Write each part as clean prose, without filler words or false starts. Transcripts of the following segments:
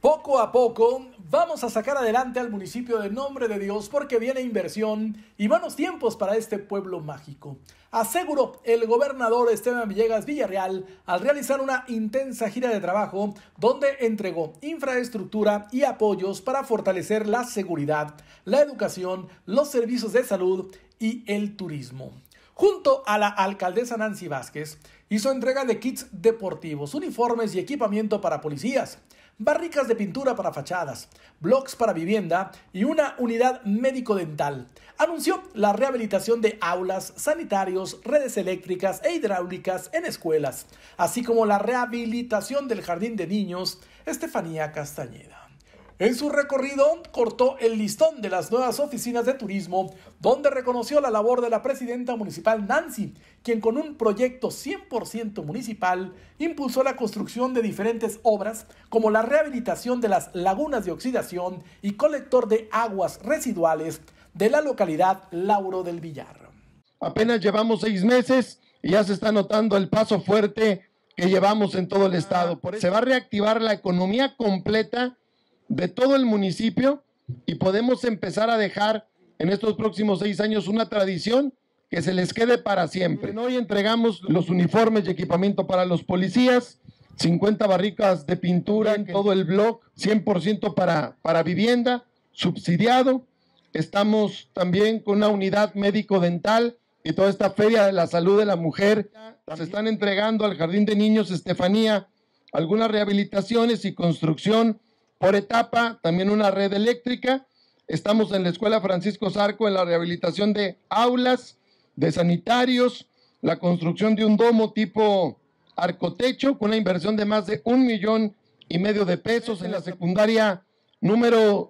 Poco a poco vamos a sacar adelante al municipio de Nombre de Dios porque viene inversión y buenos tiempos para este pueblo mágico, aseguró el gobernador Esteban Villegas Villarreal al realizar una intensa gira de trabajo donde entregó infraestructura y apoyos para fortalecer la seguridad, la educación, los servicios de salud y el turismo. Junto a la alcaldesa Nancy Vázquez, hizo entrega de kits deportivos, uniformes y equipamiento para policías, barricas de pintura para fachadas, bloques para vivienda y una unidad médico-dental. Anunció la rehabilitación de aulas, sanitarios, redes eléctricas e hidráulicas en escuelas, así como la rehabilitación del jardín de niños Estefanía Castañeda. En su recorrido, cortó el listón de las nuevas oficinas de turismo, donde reconoció la labor de la presidenta municipal Nancy, quien con un proyecto 100% municipal impulsó la construcción de diferentes obras, como la rehabilitación de las lagunas de oxidación y colector de aguas residuales de la localidad Lauro del Villar. Apenas llevamos 6 meses y ya se está notando el paso fuerte que llevamos en todo el estado. Se va a reactivar la economía completa de todo el municipio y podemos empezar a dejar en estos próximos 6 años una tradición que se les quede para siempre. Hoy entregamos los uniformes y equipamiento para los policías, 50 barricas de pintura en todo el bloque, 100% para vivienda, subsidiado. Estamos también con una unidad médico-dental y toda esta feria de la salud de la mujer. Se están entregando al Jardín de Niños Estefanía algunas rehabilitaciones y construcción por etapa, también una red eléctrica. Estamos en la Escuela Francisco Zarco en la rehabilitación de aulas, de sanitarios, la construcción de un domo tipo arcotecho con una inversión de más de 1,5 millones de pesos. En la secundaria número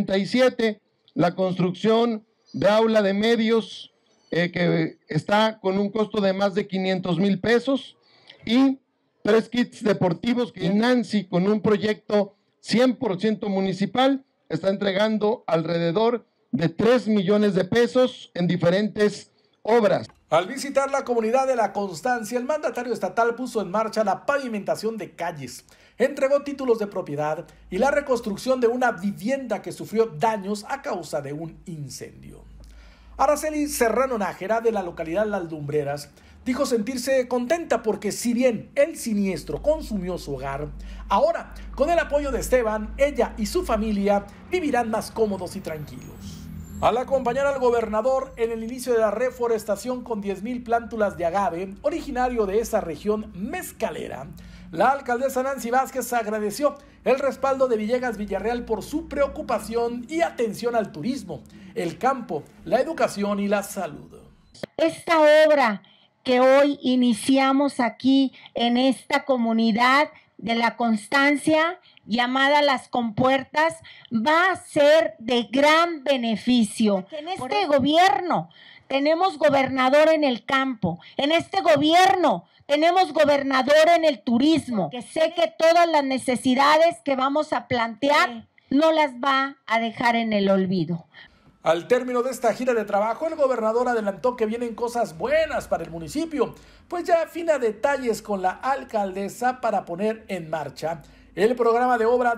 77, la construcción de aula de medios que está con un costo de más de 500,000 pesos y 3 kits deportivos que Nancy, con un proyecto 100% municipal, está entregando alrededor de 3 millones de pesos en diferentes obras. Al visitar la comunidad de La Constancia, el mandatario estatal puso en marcha la pavimentación de calles, entregó títulos de propiedad y la reconstrucción de una vivienda que sufrió daños a causa de un incendio. Araceli Serrano Nájera, de la localidad Las Lumbreras, dijo sentirse contenta porque si bien el siniestro consumió su hogar, ahora, con el apoyo de Esteban, ella y su familia vivirán más cómodos y tranquilos. Al acompañar al gobernador en el inicio de la reforestación con 10,000 plántulas de agave, originario de esa región mezcalera, la alcaldesa Nancy Vázquez agradeció el respaldo de Villegas Villarreal por su preocupación y atención al turismo, el campo, la educación y la salud. Esta obra que hoy iniciamos aquí en esta comunidad de La Constancia, llamada Las Compuertas, va a ser de gran beneficio. En este gobierno tenemos gobernador en el campo, en este gobierno tenemos gobernador en el turismo, que sé que todas las necesidades que vamos a plantear no las va a dejar en el olvido. Al término de esta gira de trabajo, el gobernador adelantó que vienen cosas buenas para el municipio, pues ya afina detalles con la alcaldesa para poner en marcha el programa de obra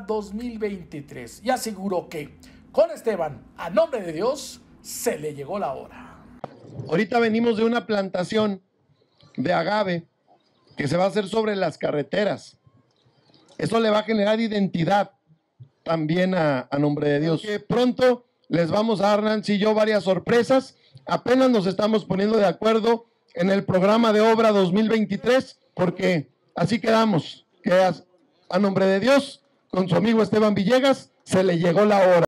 2023 y aseguró que con Esteban, a nombre de Dios, se le llegó la hora. Ahorita venimos de una plantación de agave que se va a hacer sobre las carreteras. Eso le va a generar identidad también a nombre de Dios. Que pronto les vamos a dar, Nancy y yo, varias sorpresas. Apenas nos estamos poniendo de acuerdo en el programa de obra 2023, porque así quedamos, que a nombre de Dios, con su amigo Esteban Villegas, se le llegó la hora.